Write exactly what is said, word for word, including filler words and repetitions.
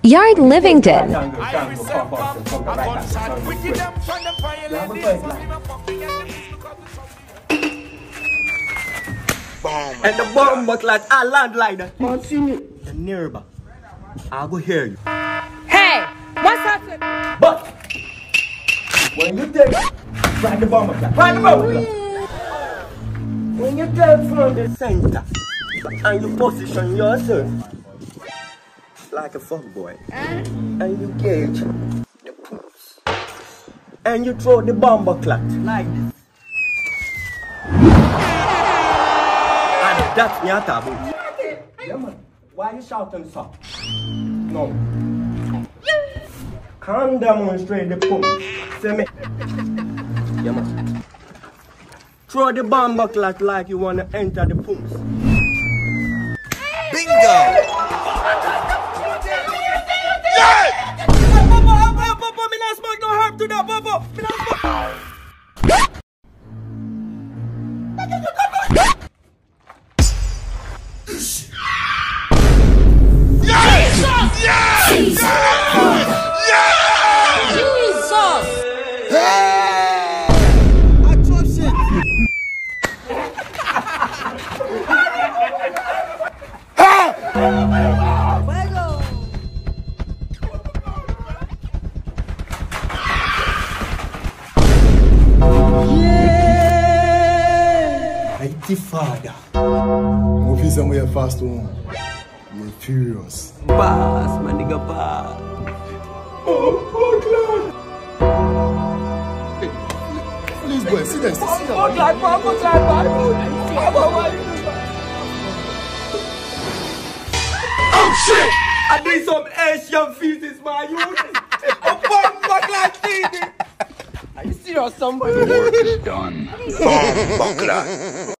Yard Livingston. And the bomb but like a landliner. Continue. The nearby. I will hear you. Hey, what's happening? But when you take ride the bomb clock, ride the bomb clock. When you take from the center and you position yourself like a fuckboy, eh? And you gauge the pulse and you throw the bomb clock like this. And that's me at about. Yeah, man. Why you shouting so? No. Can't demonstrate the pump. See me? Yeah, man. Throw the bomb clock like you want to enter the pumps. Bingo! Yeah! Bobo, Bobo, Bobo, me not smoke no harm to that, Bobo. Me not smoke. Mighty Father. Officer, we are fast one. We're furious. Boss, my nigga, boss. Oh, fuck, Lord. Hey, please, boy, sit there. Sit down. Fuck, Lord, fuck, Lord, oh, shit! I need some Asian feces, my youth. Oh, fuck, fuck, like T V. Are you serious, somebody? Work is done. Bomb buckler.